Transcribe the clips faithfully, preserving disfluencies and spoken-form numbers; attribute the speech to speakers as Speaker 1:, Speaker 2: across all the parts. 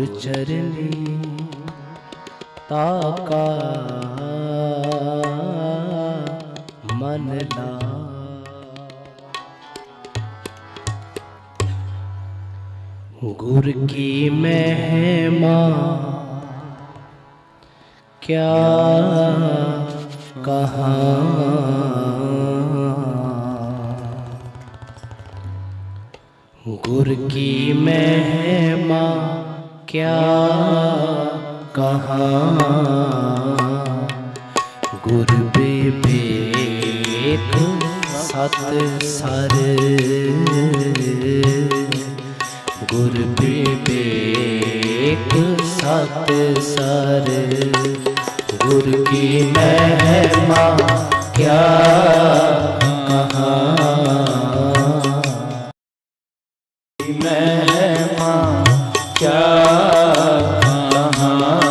Speaker 1: गुर चरनी ताका मन ला। गुर की महिमा क्या कहाँ, गुर की महिमा क्या कहाँ, गुर विवेक सत सर, गुर विवेक सत सर, गुर की महिमा क्या कहाँ, महिमा क्या कहाँ,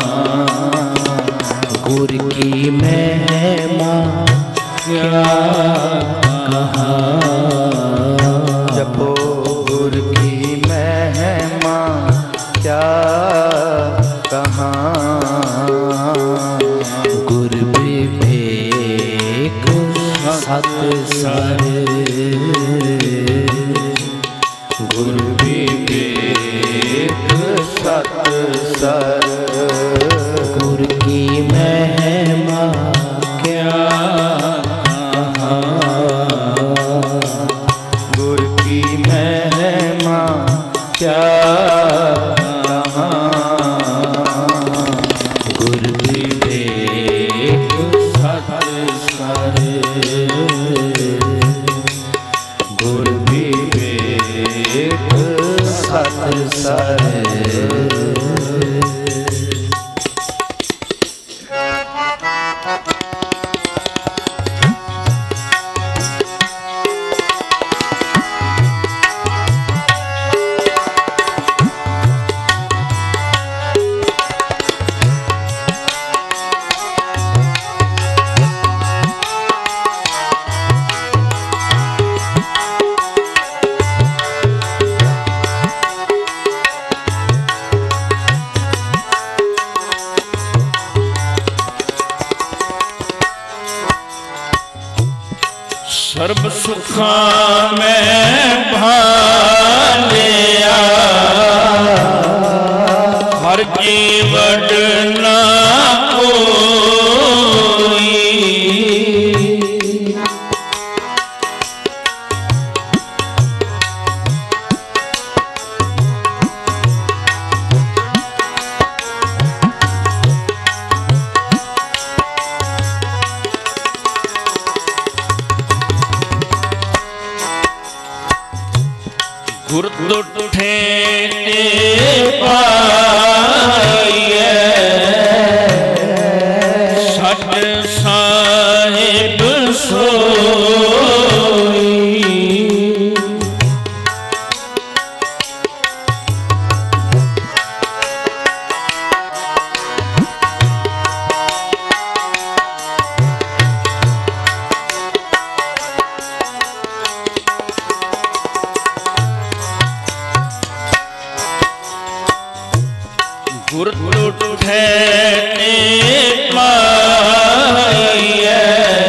Speaker 1: गुर की महिमा क्या कहाँ,
Speaker 2: जपो गुर की महिमा क्या कहाँ,
Speaker 1: गुर विवेक सत सर,
Speaker 2: गुर विवेक सत सर,
Speaker 1: गुर की महिमा क्या कहाँ,
Speaker 2: गुर की महिमा क्या कहाँ,
Speaker 1: गुर विवेक सत सर,
Speaker 2: गुर विवेक सत सर।
Speaker 3: सर्ब सुखा में भालिया, हर जीवट ना कोई, गुर दुठे पाइए सच साहिब सोई, गुर दुठे पाइए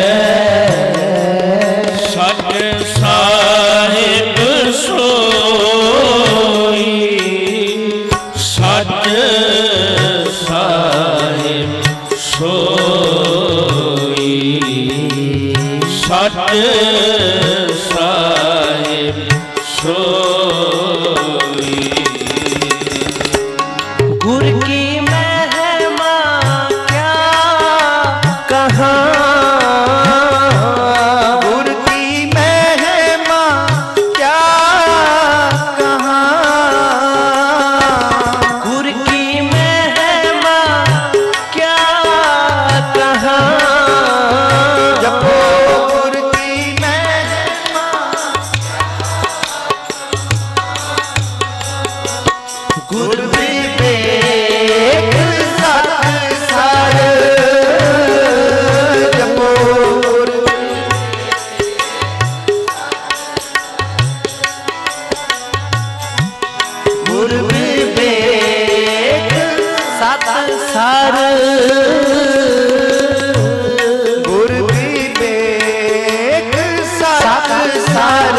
Speaker 3: सच साहिब सोई, सच साहिब सोई, सच साहिब सोई।
Speaker 1: गुर की महिमा क्या कहाँ,
Speaker 2: गुर की महिमा क्या कहाँ,
Speaker 1: गुर की महिमा क्या कहाँ,
Speaker 2: जपो गुर की महिमा, गुर विवेक सत सर, जपो गुर गुर विवेक
Speaker 1: सार
Speaker 2: गुर विवेक सत सार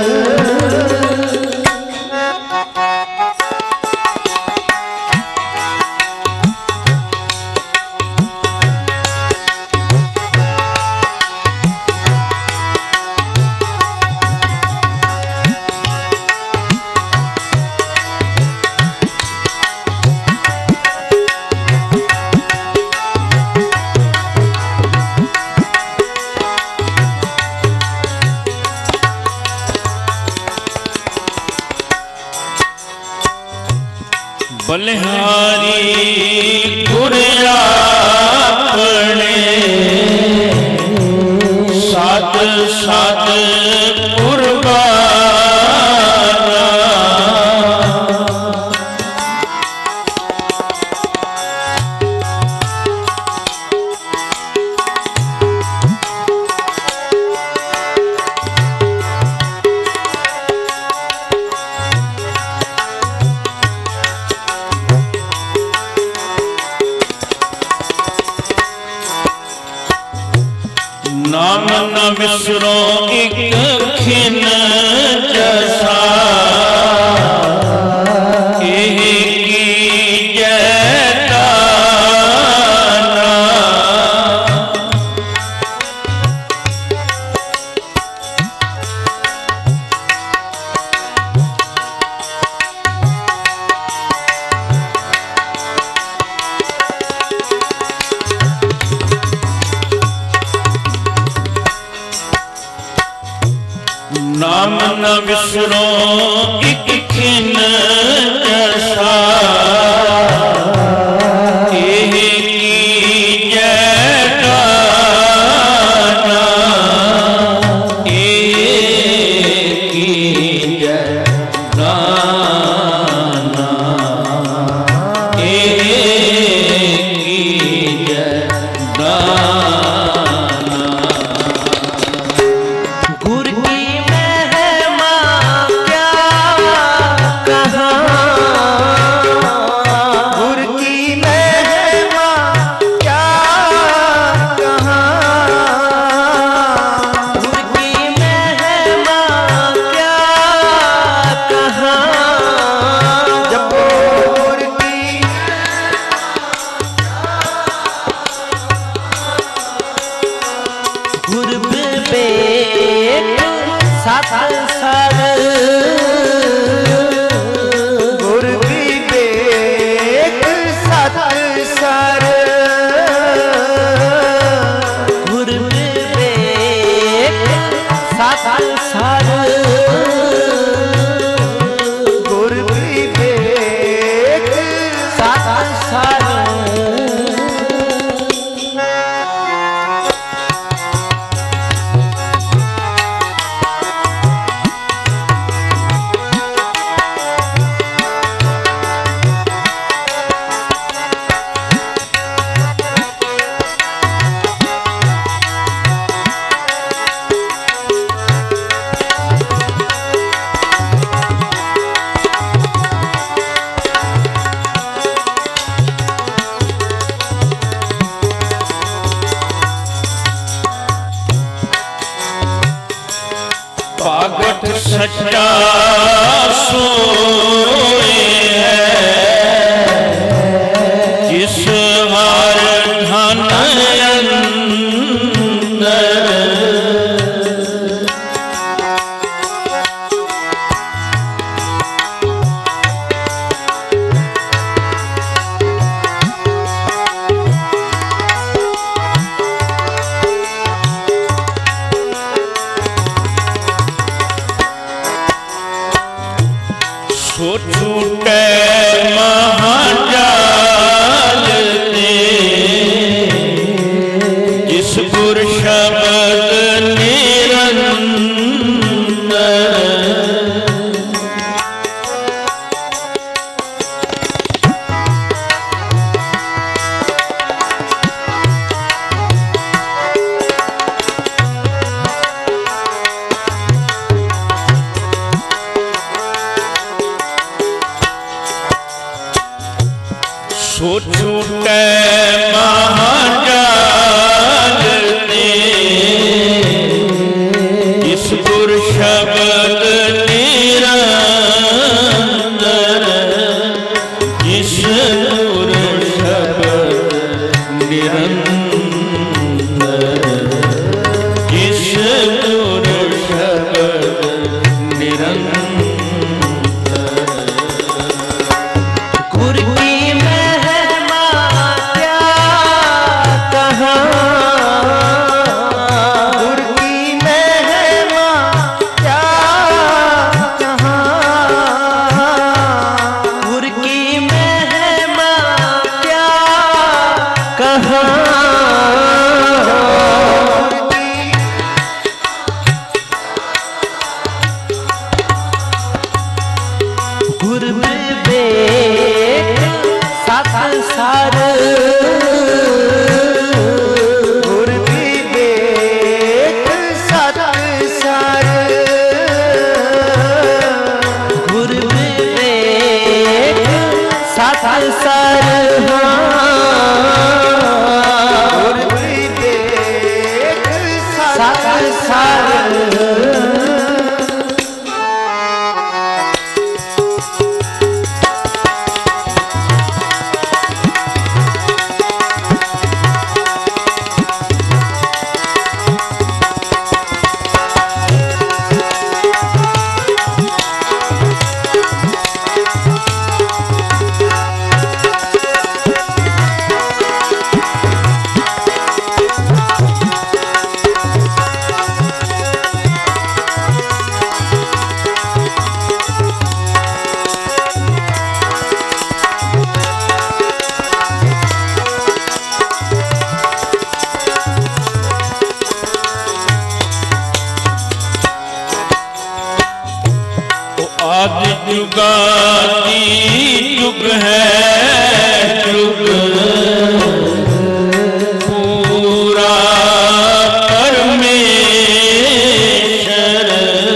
Speaker 3: बलिहारी गुर अपने साध साध कुर्बाना नाम न विसरो एक खिन जैसा एह की जयकारा नाम न विसरो एक खिन जैसा एह की जयकारा एह की जयकारा एह की जयकारा
Speaker 1: गुर की महिमा क्या कहाँ
Speaker 2: गुर की महिमा क्या कहाँ
Speaker 1: गुर की महिमा क्या कहाँ
Speaker 2: जपो गुर की
Speaker 1: गुर विवेक सत सार
Speaker 2: गुर विवेक सत सार
Speaker 1: गुर विवेक सत सार
Speaker 2: गुर विवेक
Speaker 1: सत सार
Speaker 3: पागट सच्चा सोए है जिस हार धन अंदर सो छूटे महाजाल ते जिस गुर शब्द निरंतर सो छूटे महाजाल ते इस गुर शब्द निरंतर इस गुर शब्द निरंतर इस गुर शब्द निरंतर
Speaker 1: गुर की महिमा क्या कहाँ,
Speaker 2: गुर की महिमा क्या कहाँ,
Speaker 1: गुर की महिमा क्या कहाँ, गुर विवेक सात सार,
Speaker 2: गुर विवेक सत सार,
Speaker 1: गुर विवेक सात सार,
Speaker 2: गुर विवेक
Speaker 1: सात
Speaker 2: सत
Speaker 1: सार।
Speaker 3: आदि जुगाती जुग है जुग पूरा परमेश्वर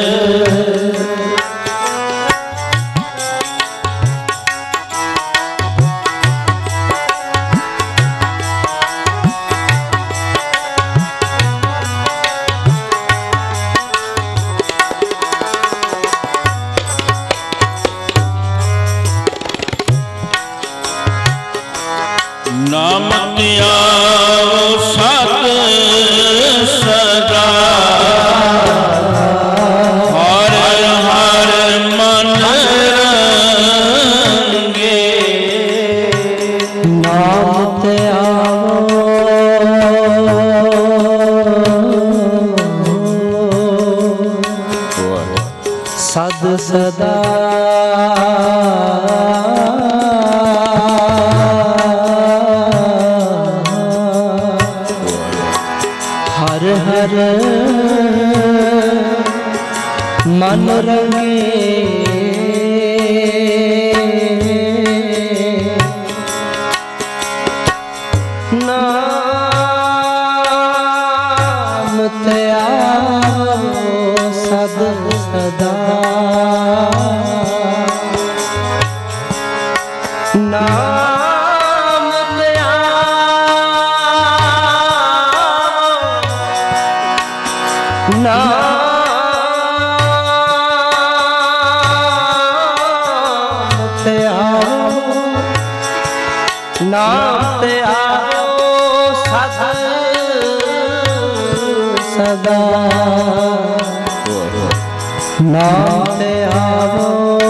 Speaker 3: नाम त्याओ सत सदा हर हर मन रंगे
Speaker 1: नाम त्याओ सद सदा हर हर मन रंगे नाम त्याओ सद सदा नाम त्याओ नाम त्याओ नाम त्याओ सद सदा नाम त्याओ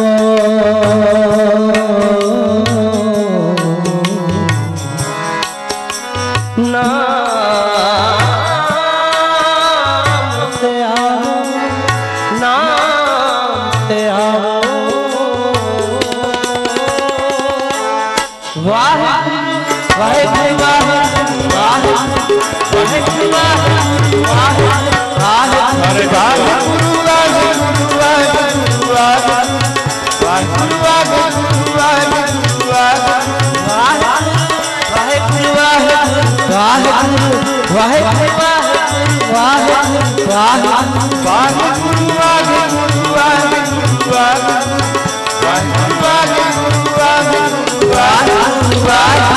Speaker 1: नाम त्याओ नाम त्याओ वाहिगुरु वाहिगुरु वाहिगुरु वाहिगुरु वाहिगुरु
Speaker 2: हरे वाहिगुरु वाहिगुरु वाहिगुरु वाहिगुरु वाहिगुरु वाहिगुरु
Speaker 1: वाहिगुरु वाहिगुरु वाहिगुरु वाहिगुरु वाहिगुरु
Speaker 2: वाहिगुरु वाहिगुरु वाहिगुरु वाहिगुरु वाहिगुरु वाहिगुरु वाहिगुरु वाहिगुरु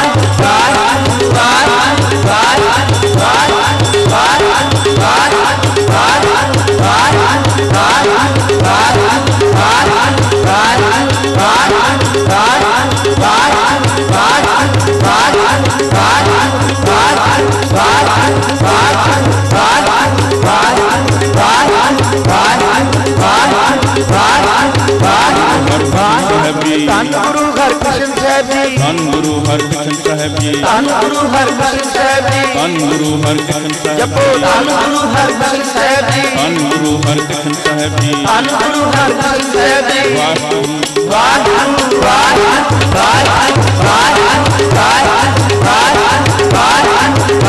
Speaker 2: ਧੰਨ ਗੁਰੂ ਹਰਕ੍ਰਿਸ਼ਨ ਸਾਹਿਬ ਜੀ
Speaker 3: ਧੰਨ ਗੁਰੂ ਹਰਕ੍ਰਿਸ਼ਨ ਸਾਹਿਬ ਜੀ
Speaker 2: ਧੰਨ ਗੁਰੂ ਹਰਕ੍ਰਿਸ਼ਨ ਸਾਹਿਬ ਜੀ
Speaker 3: ਧੰਨ ਗੁਰੂ ਹਰਕ੍ਰਿਸ਼ਨ ਸਾਹਿਬ
Speaker 2: ਜਪੋ ਧੰਨ ਗੁਰੂ ਹਰਕ੍ਰਿਸ਼ਨ ਸਾਹਿਬ ਜੀ
Speaker 3: ਧੰਨ ਗੁਰੂ ਹਰਕ੍ਰਿਸ਼ਨ ਸਾਹਿਬ ਜੀ
Speaker 2: ਧੰਨ ਗੁਰੂ ਹਰਕ੍ਰਿਸ਼ਨ ਸਾਹਿਬ ਜੀ
Speaker 3: ਵਾਹਿਗੁਰੂ
Speaker 2: ਵਾਹਿਗੁਰੂ ਵਾਹਿਗੁਰੂ ਵਾਹਿਗੁਰੂ ਵਾਹਿਗੁਰੂ ਵਾਹਿਗੁਰੂ ਵਾਹਿਗੁਰੂ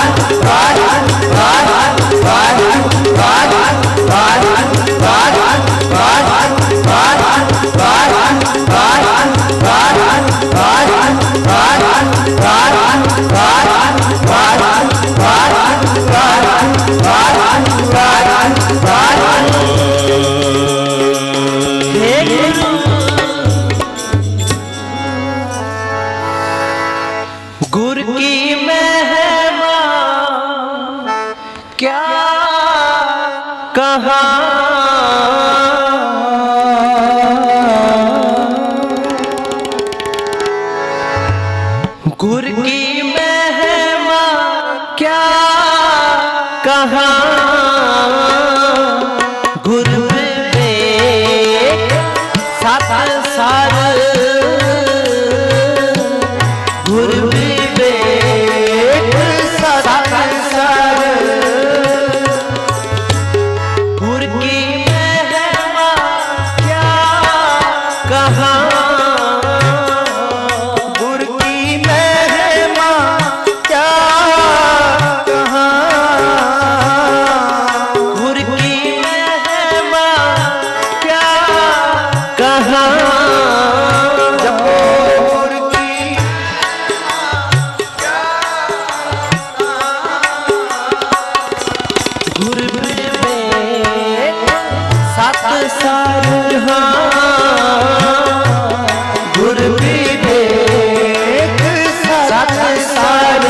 Speaker 1: गुर की महिमा क्या कहा गुर की महिमा क्या कहा गुर विवेक सत सार गुर विवेक सत सार गुर की महिमा क्या कहा
Speaker 2: गुर की महिमा क्या कहा
Speaker 1: गुर की महिमा क्या कहा
Speaker 2: जपो गुर की
Speaker 1: गुर विवेक सत सार गुर विवेक सत सार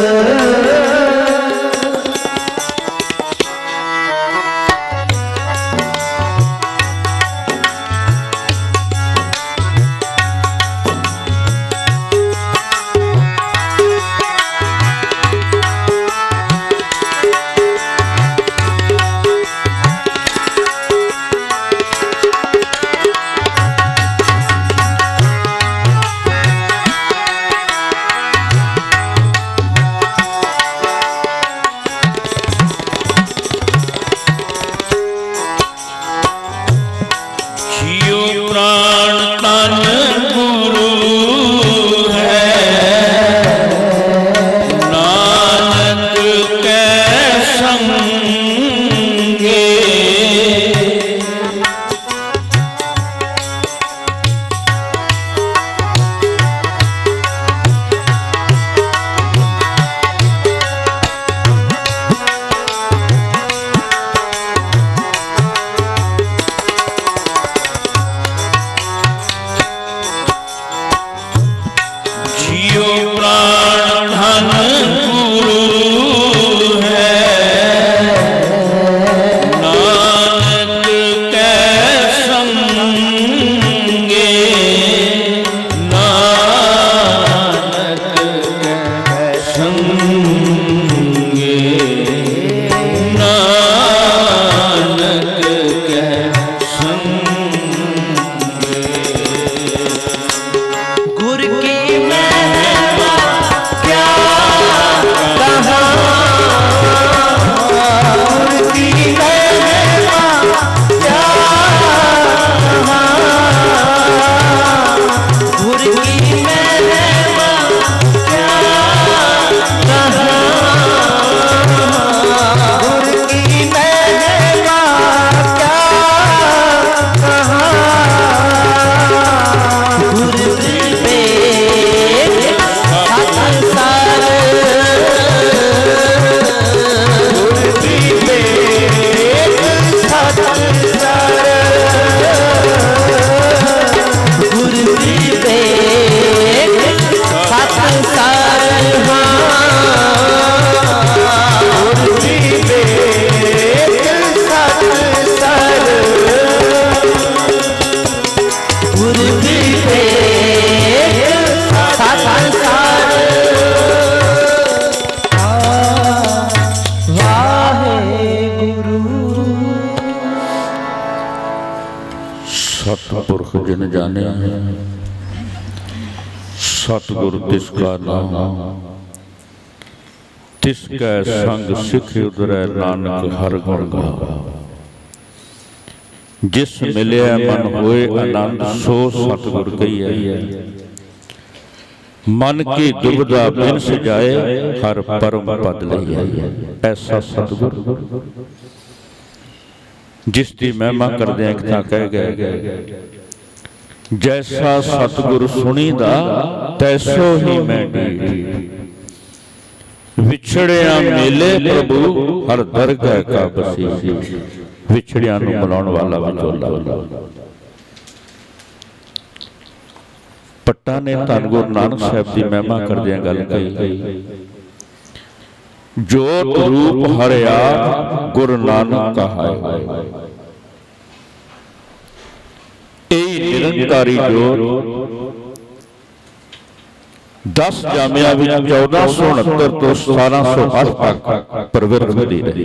Speaker 3: जियो प्राण तन गुरु है नानक कै संगे जियो प्राण धन गुरु है नानक कै संगे नानक कै संगे नानक कै संगे
Speaker 1: गुर की महिमा क्या कहा
Speaker 2: गुर की महिमा क्या कहा
Speaker 1: गुर की महिमा क्या कहा
Speaker 2: गुर की महिमा क्या कहा
Speaker 1: गुर विवेक सत सार
Speaker 2: गुर विवेक सत सार
Speaker 1: गुर विवेक सत सार
Speaker 2: गुर विवेक सत सार
Speaker 1: गुर विवेक सत सार वाहेगुरु
Speaker 3: सतपुरख जिन जाने सतगुर तिसका नाम तिसकै संग सिख उधरै नानक हर गुण गावा। जिस मिलिया मन होए आनंद सो सतगुर कहिए। मन की दुविधा बिन सजाए हर परम पद लइए। ऐसा सतगुर जिसकी महिमा करदे एक तां कह गए जैसा सतगुर सुनीदा तैसो ही मैं डीठ। विछड़िया मेले प्रभु हर दरगाह का बसीठ। विछड़िया नूं मिलाउण वाला विचोला। पट्टा ने धन गुरु नानक साहब की महिमा करदे गल कही जोत रूप हरिया गुरु नानक कहाए। निरंकारी जोत दस जामिया चौदह सौ उनहत्तर तो सतारह सौ अठ तक प्रवृत्त होती रही।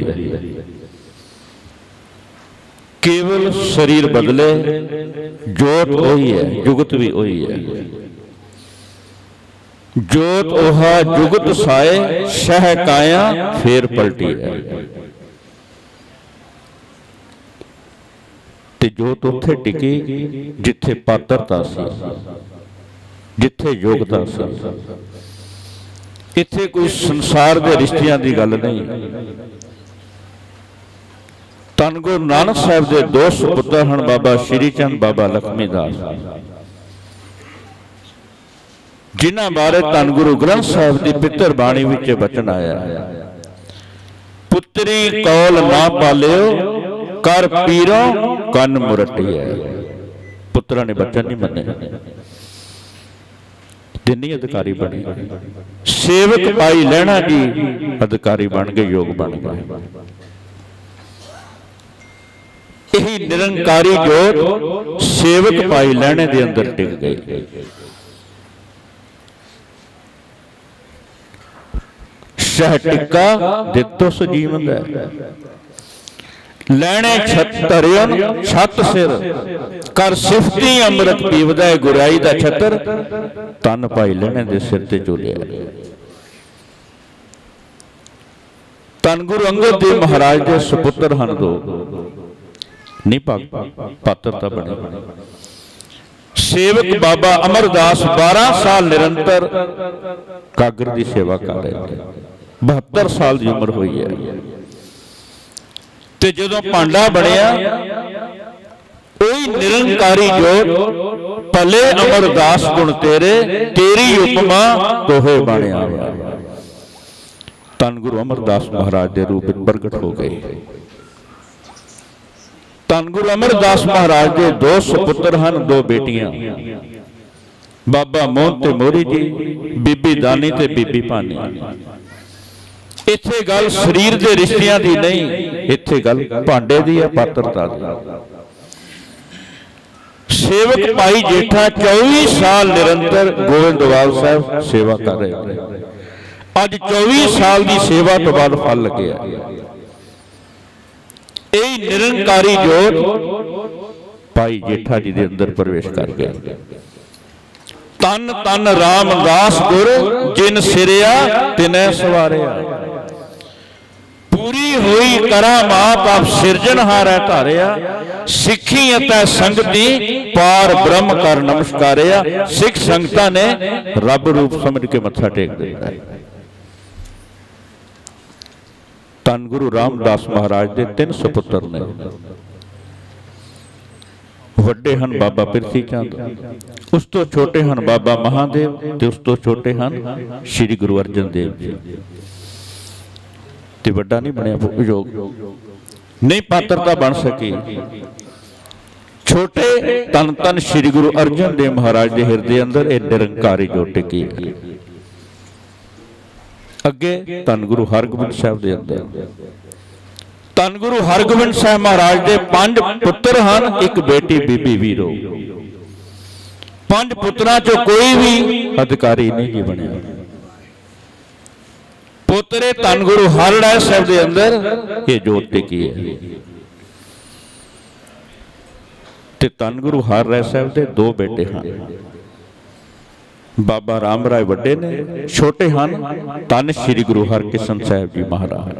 Speaker 3: केवल शरीर बदले जोत वही है, जुगत भी वही है। जोत ओहा जुगत साए शह काया फेर पलटी है। ते जोत उत्थे टिकी जिथे पात्रता सी, जिथे योग्यता सी। इत्थे कोई संसार के रिश्तियां की गल नहीं। धन गुरु नानक साहब के दो सुपुत्र हैं, बाबा श्री चंद, बाबा लक्ष्मी दास, जिन्हां बारे धन गुरु ग्रंथ साहब की पितर बाणी विच वचन आया पुत्री कौल ना पालियो कर पीरों कन मुरटी है। पुत्रा ने बच्चन नहीं मन्ने, दिनी अधिकारी बने। सेवक पाई लैना जी अधिकारी बन गए, योग बन गए। यही निरंकारी जोत सेवक पाई लैने दे अंदर टिक गई। शह टिक्का दितो सजीवन है। लैने छतरियन छत सिर कर सिफती अमृत पीवदा गुराई दा छतर तन पाई लैने दे सिर ते झूलिया। धन गुरु अंगद देव महाराज के सुपुत्र हैं दो, नहीं पात्रता बने। सेवक बाबा अमरदास बारह साल निरंतर कागर की सेवा कर रहे थे। बहत्तर साल की उम्र हुई है। ते जदों भांडा बनिया ओही निरंकारी जोत भले अमरदास गुण तेरे तेरी उपमा तोहे बनिया। धन गुरु अमरदास महाराज के रूप में प्रगट हो गए। धन गुरु अमरदास महाराज के दो सुपुत्र हैं, दो बेटियां, बाबा मोहन ते मोरी जी, बीबी दानी ते बीबी भानी। इत्थे गल शरीर के रिश्तियां की नहीं, इत्थे गल भांडे की है, पात्रता दी। सेवक भाई जेठा चौबीस साल निरंतर गोविंदवाल साहब सेवा कर रहे थे। अज चौबीस साल की सेवा तो बाद फल लगे। यही निरंकारी जोत भाई जेठा जी के अंदर प्रवेश कर गया। तन तन रामदास गुर जिन सिरिया तिने सवारिया। पूरी हुई करामात आप सिरजनहार है धारिया। सिखी अतै संगति पार ब्रह्म कर नमस्कारिया। सिख संगतां ने रब रूप समझ के मत्था टेक दिता। धन गुरु रामदास महाराज के तीन सुपुत्र ने। वड्डे हैं बाबा पिरथी चंद, उस तो छोटे हैं बाबा महादेव, ते उस तो छोटे हैं श्री गुरु अर्जन देव जी। ते वड्डा नहीं बनया योग, नहीं पात्रता बन सकी। छोटे तन तन श्री गुरु अर्जन देव महाराज के हृदय अंदर एक निरंकारी जोत टिकी। अगे धन गुरु हरगोबिंद साहब के अंदर धन गुरु हरगोबिंद साहब महाराज के पांच पुत्र हैं, एक बेटी बीबी वीरो। पांच पुत्रां चों कोई भी अधिकारी नहीं जी बने। पुत्रे धन गुरु हरराय साहब के अंदर ये जोत टिकी है। ते धन गुरु हरराय साहब के दो बेटे हैं, बाबा राम राय वड्डे ने, छोटे हन धन श्री गुरु हरकृष्ण साहिब जी महाराज।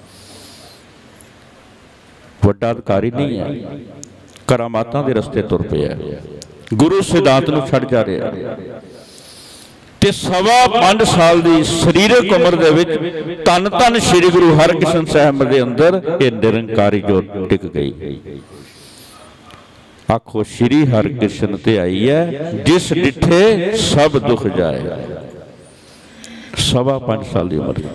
Speaker 3: वड्डा अधिकारी नहीं है, करामातां दे रस्ते तुर पिया, गुरु सिद्धांत नूं छड्ड जा रहा। ते सवा पांच साल की शरीरक उम्र दे विच धन धन श्री गुरु हरकृष्ण साहिब दे अंदर ये निरंकारी जोत टिक गई। आखो श्री हरकृष्ण ते आई है, जिस डिठे सब दुख जाए। सवा पांच साल की उम्र।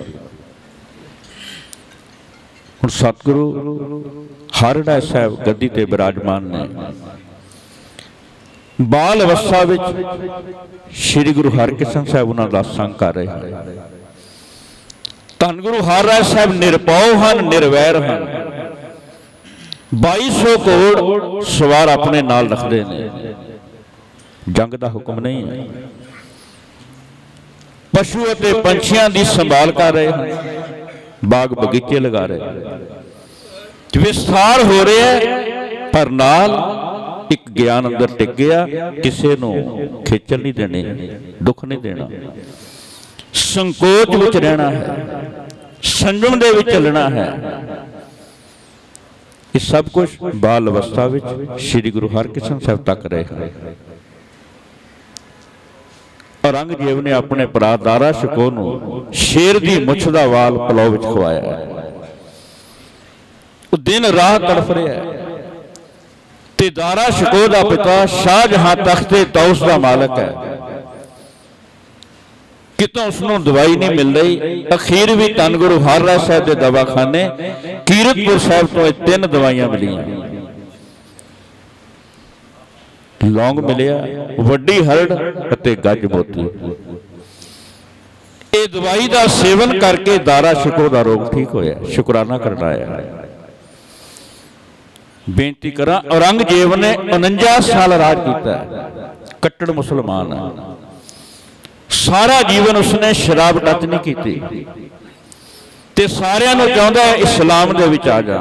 Speaker 3: हुण सतगुरु हरराय साहब गद्दी ते विराजमान ने। बाल अवस्था विच श्री गुरु हरकृष्ण साहब उन्हां दा संग कर रहे हैं। धन गुरु हरराय साहब निरपौ हन, निर्वैर हन। बाई सौ घोड़ सवार अपने नाल रखते हैं। जंग का हुक्म नहीं है। पशु और पंछियों की संभाल कर रहे हैं, बाग बगीचे लगा रहे हैं, विस्तार हो रहा है, पर नाल एक ज्ञान अंदर टिक गया, किसी को खिचल नहीं देने, दुख नहीं देना, संकोच विच रहना है, संयम दे विच चलना है। ये सब कुछ बाल अवस्था विच श्री गुरु हरकृष्ण साहब तक रहे हैं। औरंगजेब ने अपने भरा दारा शिकोह नूं शेर की मुछ का वाल पलौ विच खवाया। वो दिन राह तड़फ रहा है। ते दारा शिकोह का पिता शाहजहां तख्ते तौस का मालक है। कितों उसनों दवाई नहीं मिल रही। अखीर भी धन गुरु हरराय साहब के दवाखाने कीरतपुर साहब तो तीन दवाइयां मिलियां। लौंग मिलिया, वड्डी हरड़ अते गज मोती। ये दवाई का सेवन करके दारा शिकोह का रोग ठीक होया। शुकराना करना है। बेनती करा, औरंगजेब ने उनंजा साल राज किया, कट्टड़ मुसलमान है। सारा जीवन उसने शराब टच नहीं की, ते सारियां नूं चाहुंदा है इस्लाम दे विच आ जा।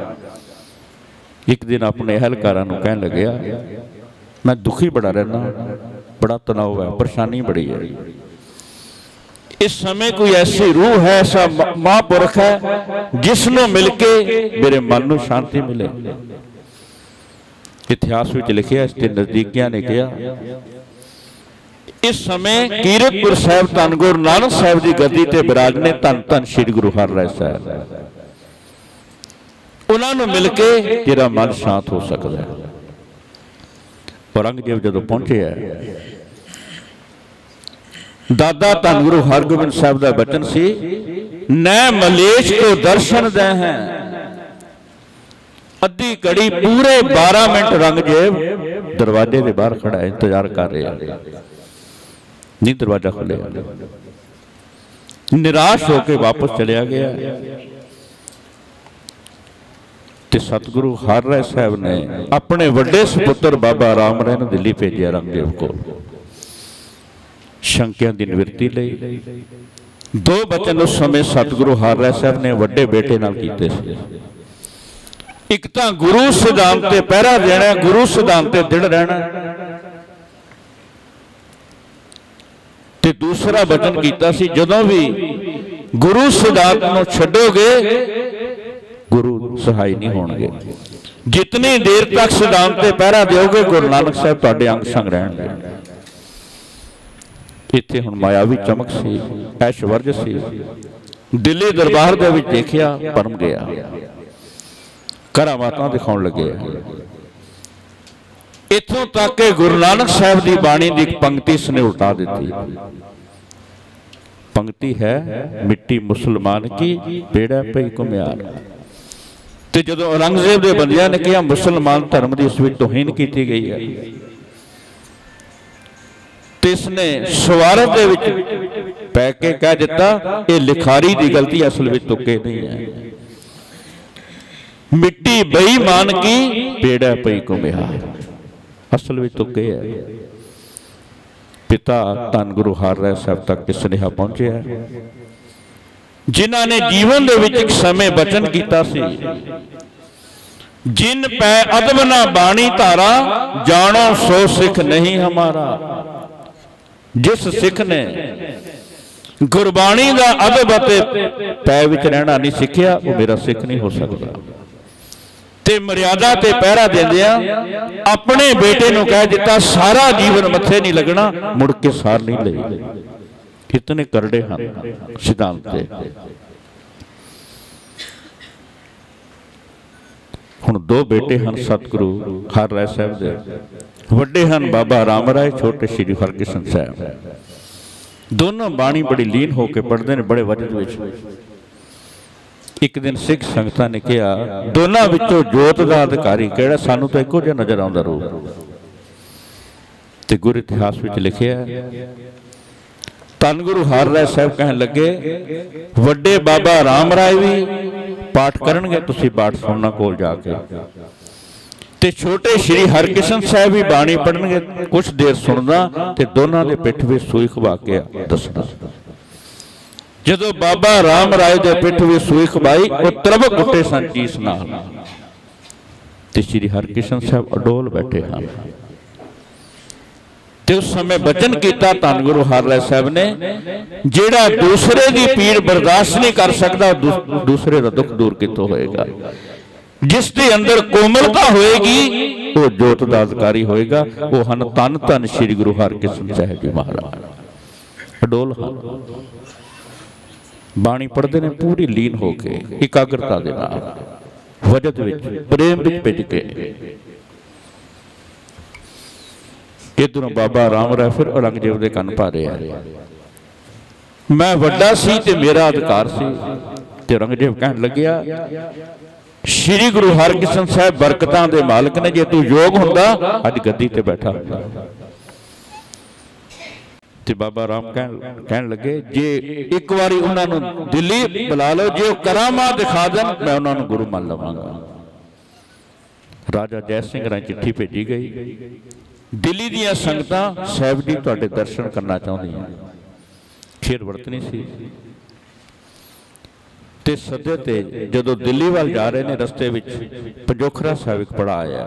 Speaker 3: एक दिन अपने अहलकारां नूं कहण लग्या, मैं दुखी बड़ा रहना, बड़ा तनाव है, परेशानी बड़ी है। इस समय कोई ऐसी रूह है, ऐसा महापुरख है जिसनों मिलके मेरे मन नूं शांति मिले। इतिहास में लिखिया, इसके नजदीकियां ने कहा, इस समय कीरतपुर साहब धन गुरु नानक साहब की गद्दी ते विराजने धन धन श्री गुरु हरराय साहब। उन्होंने मिलके तेरा मन शांत हो सकता है। औरंगजेब जदों पहुंचे है, दादा धन गुरु हरगोबिंद साहब का बचन सी, न मलेश को दर्शन दे हैं। अद्धी कड़ी पूरे बारह मिनट औरंगजेब दरवाजे के बाहर खड़ा है, इंतजार कर रहे हैं, नहीं दरवाजा खुले। निराश होकर वापस चलिया गया। ते सतगुरु हरराय साहब ने अपने वड्डे सपुत्र बाबा राम राय ने दिल्ली भेजे औरंगजेब को शंकियां की निवृत्ति लई। दो बचन उस समय सतगुरु हरराय साहब ने वड्डे बेटे नाल कीते सी। एक तां गुरु सिद्धांत ते पहरा देना, गुरु सिद्धांत ते दृढ़ रहना, ते दूसरा वचन कीता सी, जदों भी गुरु सिद्धांत नूं छड्डोगे गुरु सहाय नहीं होणगे। जितनी देर तक सिद्धांत ते पहरा दोगे गुरु नानक साहब तुहाडे अंग संग रहणगे। इत्थे हुण मायावी चमक सी, ऐशवर्ज सी। दिल्ली दरबार दे विच देखिया, परम गया, करामातां दिखाउण लगे। इत्थों तक कि गुरु नानक साहब की बाणी की एक पंक्ति इसने उल्टा दी। पंक्ति है, मिट्टी मुसलमान की बेड़ा पई घुमियार। तो जो औरंगजेब के बंदियां ने कहा मुसलमान धर्म की इस तोहीन की गई है, तो इसने स्वार्थ दे विच पै के कह दिता, ये लिखारी की गलती, असल में तुके नहीं है। मिट्टी बेईमान की बेड़ा पई घुमियार, असल में तुके है। पिता धन गुरु हरराय साहब तक कि सुनेहा पहुंचे है, जिन्हां ने जीवन दे विच एक समय बचन कीता सी, जिन पै अदब ना बाणी धारा, जानो सो सिख नहीं हमारा। जिस सिख ने गुरबाणी का अदब अते पै विच रहना नहीं सीखिया वो मेरा सिख नहीं हो सकता। ते मर्यादा ते पहरा देंदिया अपने बेटे नूं कह दिता सारा जीवन मथे नहीं लगना, मुड़ के सार नहीं लई। कितने करड़े हैं सिद्धांत। हुण दो बेटे हैं सतगुरु हर राय साहब दे, वड्डे हैं बाबा राम राय, छोटे श्री हरकिशन साहब। दोनों बाणी बड़ी लीन होकर पढ़ते हैं बड़े वजद विच। एक दिन सिख संगतां ने कहा दोनों विचों जोत का अधिकारी किहड़ा, सानू तो इक्को जिहा नजर आउंदा रूप। ते गुर इतिहास विच लिखिआ धन गुरु हर राय साहब कहन लगे वड्डे बाबा राम राय भी पाठ करनगे, तुसीं पाठ सुनना कोल जाके, ते छोटे श्री हरकिशन साहब भी बाणी पढ़नगे, कुछ देर सुनना ते दोनों के पिठ में सूई खवा के दसना। जदों बाबा राम राय के पिठ में सूई खवाई वो तरबक उठे सन चीस नाल, ते श्री हरकिशन साहब अडोल बैठे हैं। ते उस समय वचन किया धन गुरु हर राय साहब ने, जेड़ा दूसरे की पीड़ बर्दाश्त नहीं कर सकता दूसरे का दुख दूर कितों होएगा। जिसके अंदर कोमलता होएगी वो जोत का अधिकारी होएगा। वो हन धन धन श्री गुरु हरकिशन साहब जी महाराज अडोल हन। बाणी पढ़ते ने पूरी लीन होके एकाग्रता दे नाल वजद विच प्रेम विच भिज के। इधरों बाबा राम राय फिर औरंगजेब दे कन पा रहे हैं, मैं वड्डा सी ते मेरा अधिकार सी। ते औरंगजेब कहन लग्या श्री गुरु हरकिशन साहब बरकतां दे मालिक ने, जे तू योग हुंदा अज गद्दी ते बैठा हुंदा। ते बाबा राम कहन कहन लगे जे एक बारी उन्हां नूं दिल्ली बुला लो, जे करामा दिखा देन मैं उन्हां नूं गुरु मान लवांगा। राजा जय सिंह राय चिट्ठी भेजी गई, दिल्ली दीआं संगतां साहब जी तुहाडे दर्शन करना चाहुंदियां। खीर वरतनी सी ते सदे ते जदों दिल्ली वाल जा रहे ने रस्ते विच पंजोखरा साहिब एक बड़ा आया।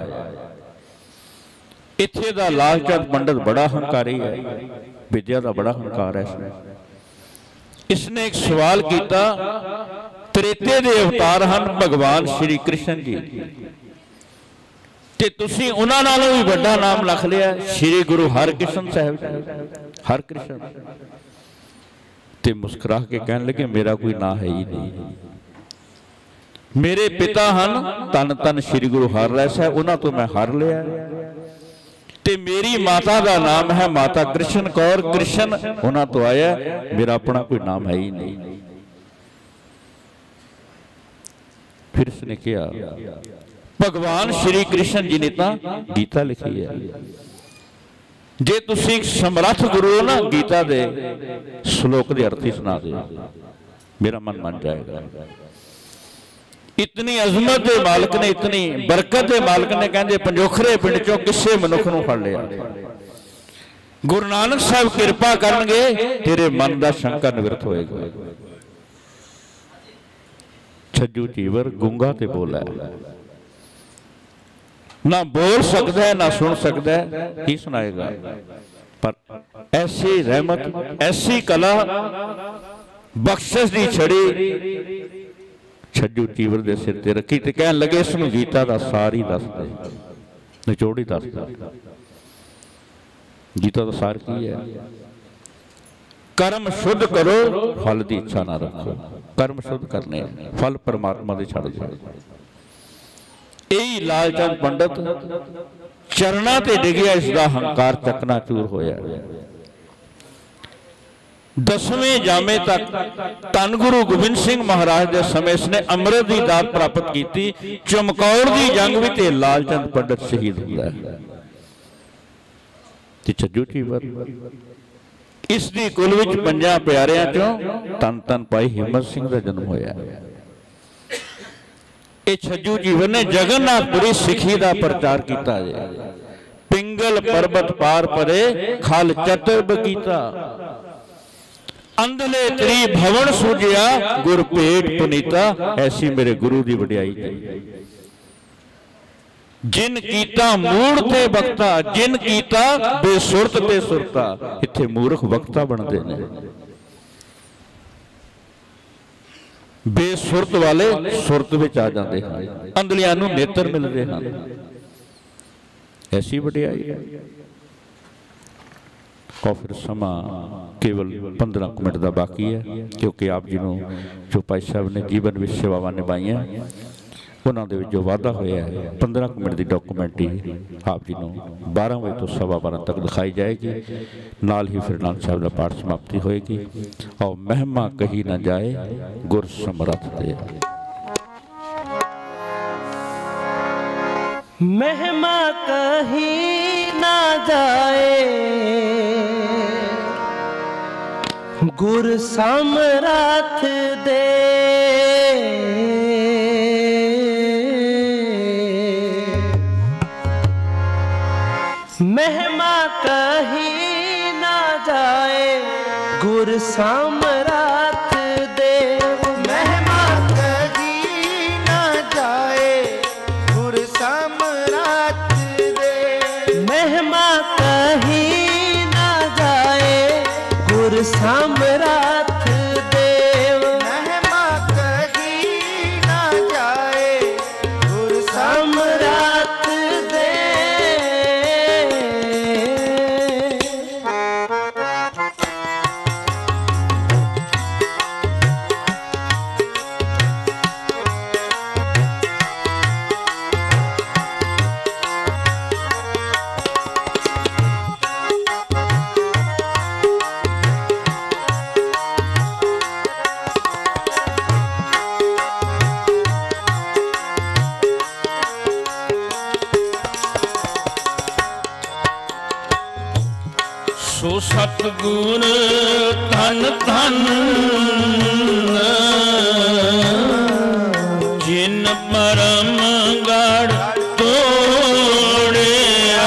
Speaker 3: इत्थे दा लाल चंद पंडित बड़ा हंकारी है, विद्या का बड़ा हंकार है। इसने इसने एक सवाल किया, त्रेते दे अवतार हैं भगवान श्री कृष्ण जी, ते तुसी उन्हां नालों भी बड़ा नाम लिख लिया श्री गुरु हरकिशन साहब हरकृष्ण। ते मुस्कुरा के कहने लगे मेरा कोई ना है ही नहीं, मेरे पिता हैं धन धन श्री गुरु हर राय साहब, उन्हां तो मैं हर लिया। ते मेरी माता का नाम है माता कृष्ण कौर, कृष्ण उन्हां तो आया, मेरा अपना कोई नाम है ही नहीं। फिर इसने कहा भगवान श्री कृष्ण जी ने तो गीता लिखी है, जे तुसी समर्थ गुरु हो ना गीता दे श्लोक दे अर्थ ही सुना दे, मेरा मन मान जाएगा। इतनी अजमत के मालिक ने, इतनी बरकत के मालिक ने कहते पंजोखरे पिंड चों किसे मनुख नूं फड़ लिया। गुरु नानक साहब कृपा करनगे तेरे मन का शंका निवृत्त होएगा। छज्जू चीवर गूंगा ते बोला है, ना बोल सकता है ना सुन सकता है, की सुनाएगा। पर ऐसी रहमत ऐसी कला बख्शिश दी छड़ी छज्जू चीवर दे सिर ते रखी ते कहन लगे इसनूं गीता दा सार ही दस दे, निचोड़ ही दस दे। गीता दा सार की है? कर्म शुद्ध करो फल की इच्छा ना रखो। कर्म शुद्ध करने, फल परमात्मा दे छड़ दो। यही लालचंद पंडित चरणा ते डिगया, इसका हंकार चकनाचूर होया। दसवें जामे तक धन गुरु गोबिंद सिंह महाराज के समय इसने अमृत की दात प्राप्त की। चमकौर की जंग भी ते लालचंद पंडित शहीद होता है। छज्जू चीवर इसकी कुल विच पंजा प्यारियां चों धन धन भाई हिम्मत सिंह का जन्म होया। ये छज्जू चीवर ने जगन्नाथपुरी सिखी का प्रचार किया। पिंगल पर्वत पार परे खल चतुर बकीता, अंधले त्री भवन सूझिया गुर भेट पुनीता। ऐसी मेरे गुरु की वडियाई। जिन कीता मूड़ ते वक्ता, जिन कीता बेसुरत ते सुरता। इत्थे मूर्ख वक्ता बनते ने, बेसुरत वाले सुरत विच आ जाते हैं, अंधलियां नूं नेत्र मिलते हैं। ऐसी वडियाई है। और फिर समा केवल पंद्रह मिनट का बाकी है, क्योंकि आप जी नूं जो भाई साहब ने जीवन विच सेवावां निभाईआं उन्होंने जो वादा होया है पंद्रह मिनट की डॉक्यूमेंट्री आप जी को बारह बजे तो सवा बारह तक दिखाई जाएगी। नाल ही फिर नानक साहब का पाठ समाप्ति होएगी। और महिमा कही न जाए गुर समरथ दे।
Speaker 1: महिमा कही न जाए गुर समरथ दे। महिमा कही ना जाए गुर समरथ देव।
Speaker 2: महिमा कही ना जाए गुर समरथ देव।
Speaker 1: महिमा कही ना जाए गुर समरथ देव।
Speaker 2: महिमा कही ना जाए गुर
Speaker 1: समरथ देव।
Speaker 3: सो सतगुर धन धन जिन परम गढ़ तोड़िया।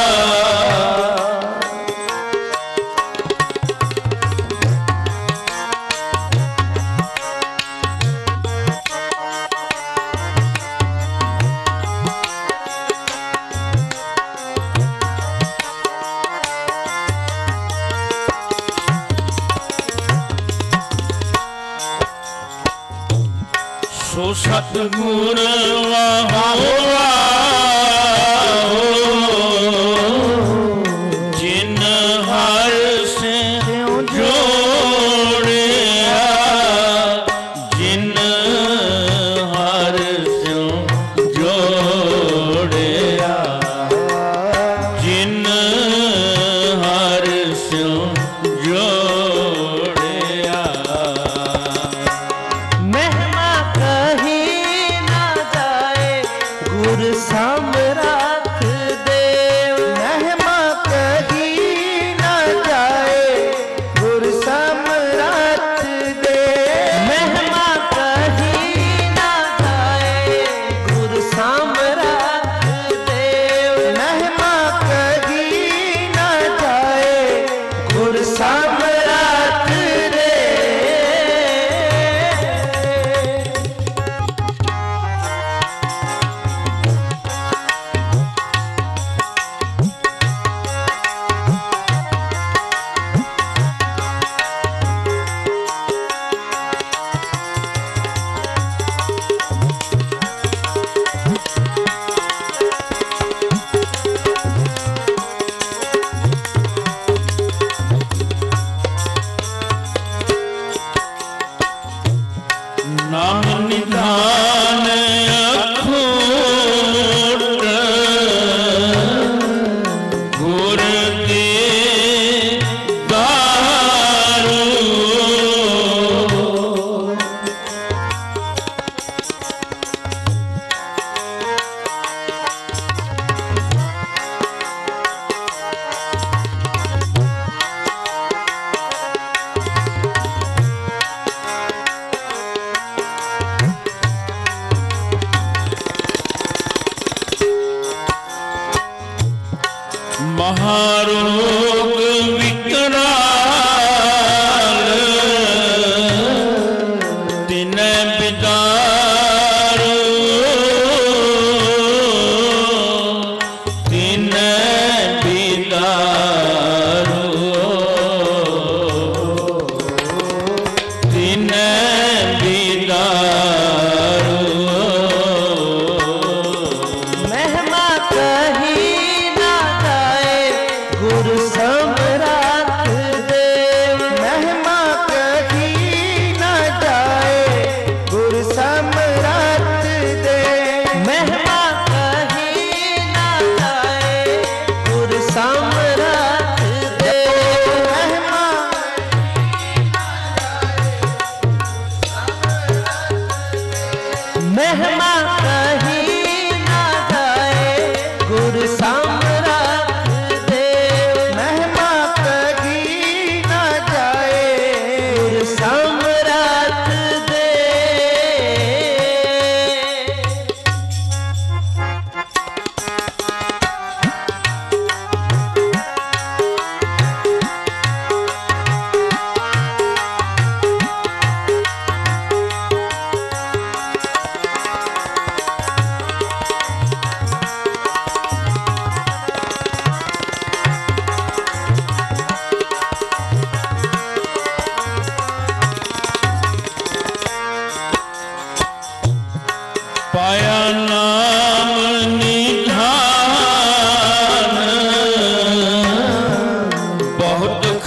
Speaker 3: सो सतगुर वाहो वाहो जिन हर से जोड़िया। जिन हर से जोड़िया। जिन हर से जोड़िया।
Speaker 1: महिमा कही ना जाए गुर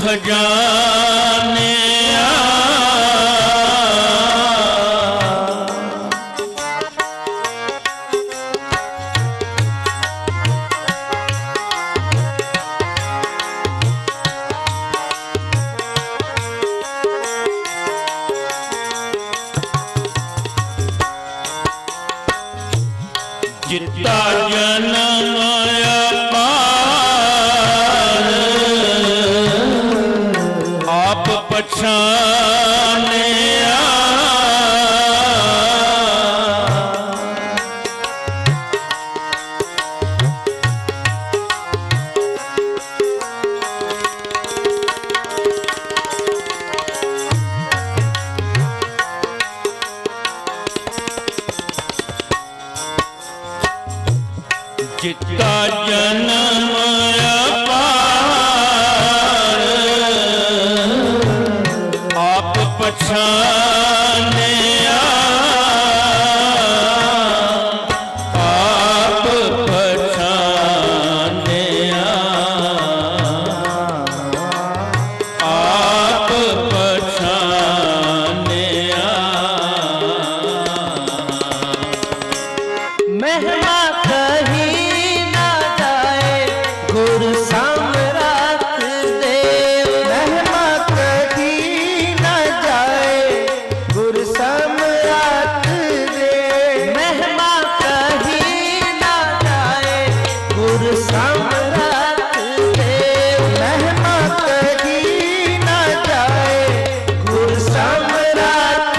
Speaker 3: खजानिया जिता जन्म अपार आप पछाने जिता जन्म अपार आप पछाने आप पछाने आप पछाने
Speaker 1: महिमा कहीं ना जाए गुरु सम्राट देव।
Speaker 2: महिमा कहीं न जाए गुरु सम्राट देव।
Speaker 1: महिमा कहीं ना जाए गुरु सम्राट देव।
Speaker 2: महिमा कहीं न जाए गुरु सम्राट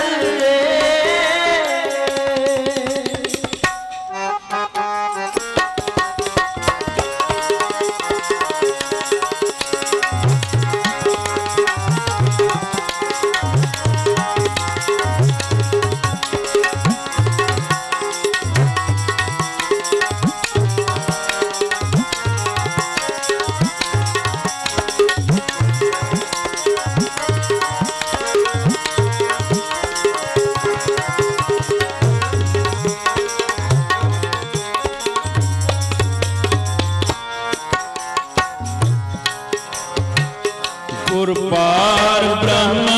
Speaker 3: गुरपार ब्रह्म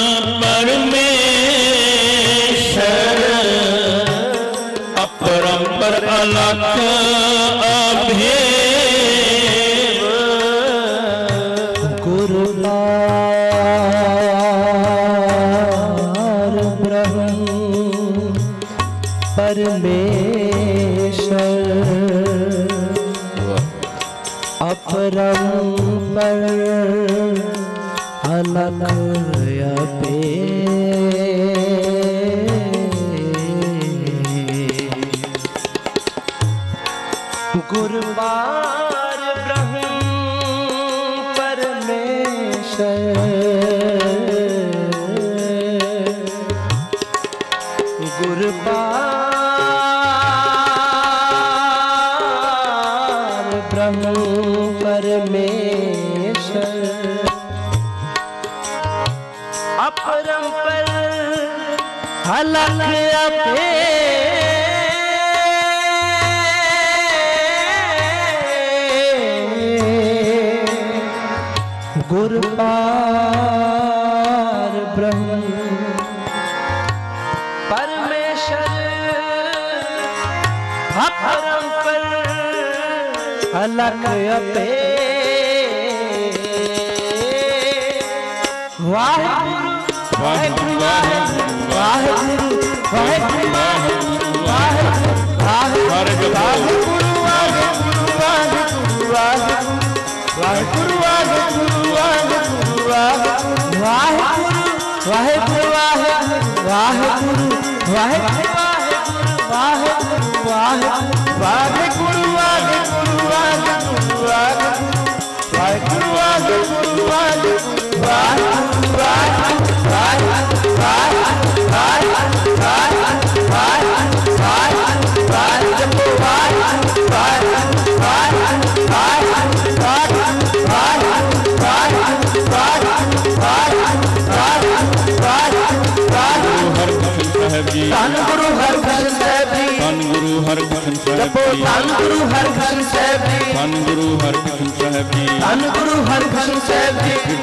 Speaker 3: परमेश्वर अपरंपर अलख अभेद।
Speaker 1: गुरुपार ब्रह्म परमेश्वर अपरंपर अलख अभेद। गुरुपार ब्रह्म परमेश्वर गुरुपार ब्रह्म परमेश्वर अपरंपर अलख अभेद। गुरुपार ब्रह्म परमेश्वर अपरंपर अलख अभेद। वाहिगुरु वाहिगुरु वाहिगुरु वाहिगुरु वाहिगुरु वाहिगुरु वाहिगुरु वाहिगुरु वाहिगुरु वाहिगुरु वाहिगुरु वाहिगुरु वाहिगुरु
Speaker 3: साहब जी,
Speaker 1: धन गुरु हरकृष्ण साहब जी,
Speaker 3: धन गुरु हरकृष्ण साहब जी,
Speaker 1: धन गुरु हरकृष्ण साहब जी,
Speaker 3: धन गुरु हरकृष्ण साहब जी,
Speaker 1: धन गुरु हरकृष्ण साहब जी।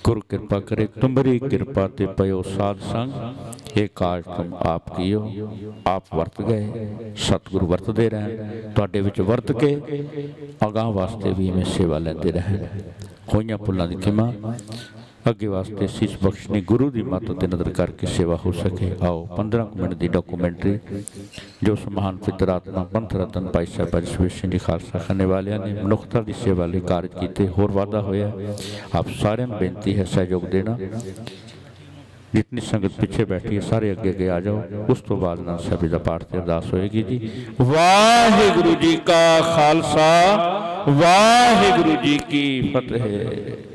Speaker 3: गुरु कृपा करे तुम्हारी कृपा ते पयो साध संग, ये काज तुम आप कियो, आप वर्त गए, सतगुरु वरतते रहन, तुहाडे विच वर्त के अगां वास्ते भी इवें सेवा लैंदे रहन। होइयां भुल्लां दी खिमा अगे वास्ते सीस बख्शनी गुरु की मत ते नज़र करके सेवा हो सके। आओ पंद्रह मिनट की डॉक्यूमेंट्री जो उस महान पितरात्मा पंथ रतन भाई साहब रिजर्वेशन जी खालसा खाने वाले ने मनुखता की सेवा लिए कार्य किए, होर वाधा होया। आप सारे बेनती है सहयोग देना। जितनी संगत पिछे बैठी है सारे अगे अगे आ जाओ। उस तो बाद नानक साहब का पाठ से अरदास होएगी जी। वाहिगुरु जी का खालसा, वाहिगुरु जी की फतेह।